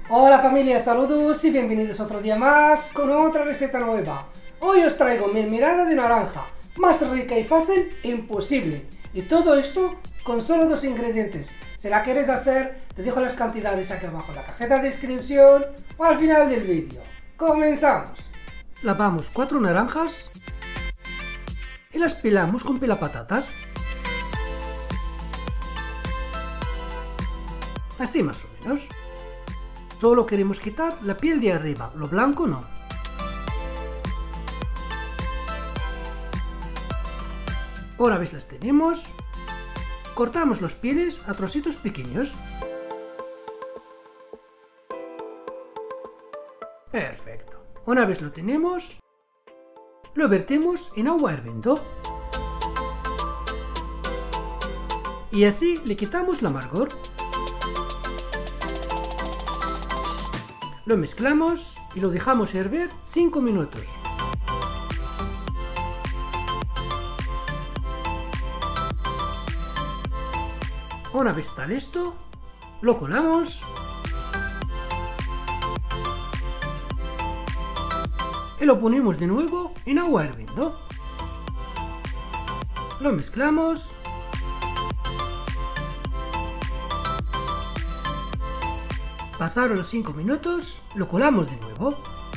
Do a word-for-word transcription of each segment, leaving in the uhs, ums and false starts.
Hola familia, saludos y bienvenidos otro día más con otra receta nueva. Hoy os traigo mermelada de naranja, más rica y fácil imposible. Y todo esto con solo dos ingredientes. Si la quieres hacer, te dejo las cantidades aquí abajo en la cajeta de descripción o al final del vídeo. ¡Comenzamos! Lavamos cuatro naranjas y las pelamos con pelapatatas. Así más o menos. Solo queremos quitar la piel de arriba, lo blanco no. Una vez las tenemos, cortamos los pieles a trocitos pequeños. Perfecto. Una vez lo tenemos, lo vertimos en agua hirviendo. Y así le quitamos el amargor. Lo mezclamos y lo dejamos hervir cinco minutos. Una vez está listo, lo colamos y lo ponemos de nuevo en agua hirviendo. Lo mezclamos. Pasaron los cinco minutos, lo colamos de nuevo.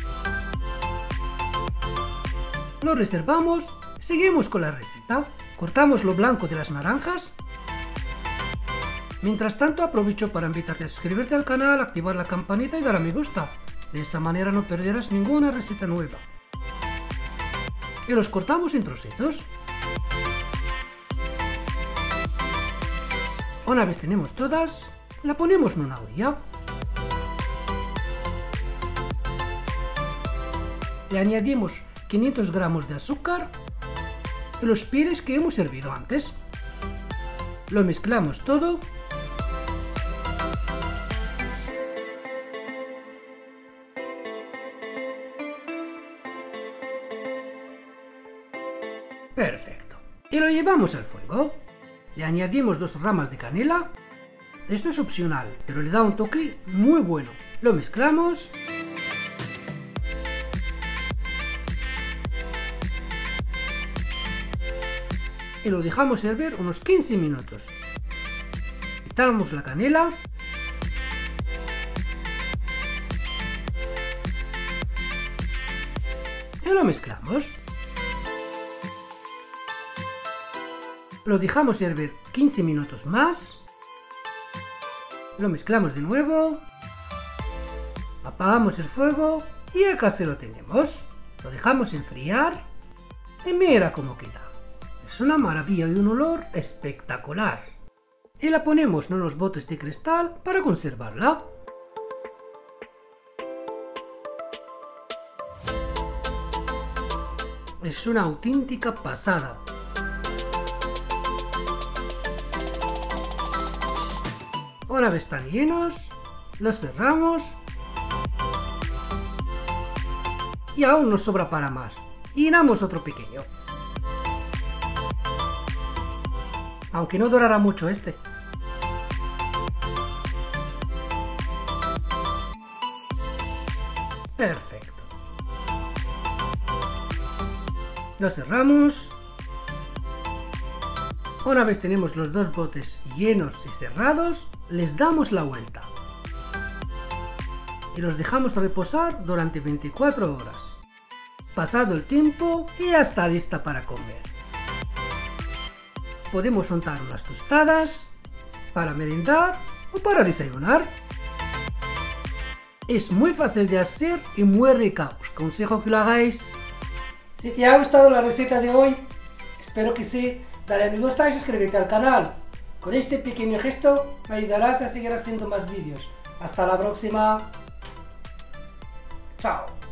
Lo reservamos, seguimos con la receta. Cortamos lo blanco de las naranjas. Mientras tanto, aprovecho para invitarte a suscribirte al canal, activar la campanita y dar a me gusta. De esa manera no perderás ninguna receta nueva. Y los cortamos en trocitos. Una vez tenemos todas, la ponemos en una olla. Le añadimos quinientos gramos de azúcar y los pieles que hemos hervido antes. Lo mezclamos todo. Perfecto. Y lo llevamos al fuego. Le añadimos dos ramas de canela. Esto es opcional, pero le da un toque muy bueno. Lo mezclamos. Y lo dejamos hervir unos quince minutos. Quitamos la canela. Y lo mezclamos. Lo dejamos hervir quince minutos más. Lo mezclamos de nuevo. Apagamos el fuego y acá se lo tenemos. Lo dejamos enfriar. Y mira cómo queda. Es una maravilla y un olor espectacular. Y la ponemos en unos botes de cristal para conservarla. Es una auténtica pasada. Una vez están llenos, los cerramos. Y aún nos sobra para más. Y llenamos otro pequeño. Aunque no durará mucho este. Perfecto. Lo cerramos. Una vez tenemos los dos botes llenos y cerrados, les damos la vuelta. Y los dejamos reposar durante veinticuatro horas. Pasado el tiempo, ya está lista para comer. Podemos untar unas tostadas para merendar o para desayunar. Es muy fácil de hacer y muy rica. Os aconsejo que lo hagáis. Si te ha gustado la receta de hoy, espero que sí. Dale a me gusta y suscríbete al canal. Con este pequeño gesto me ayudarás a seguir haciendo más vídeos. Hasta la próxima. Chao.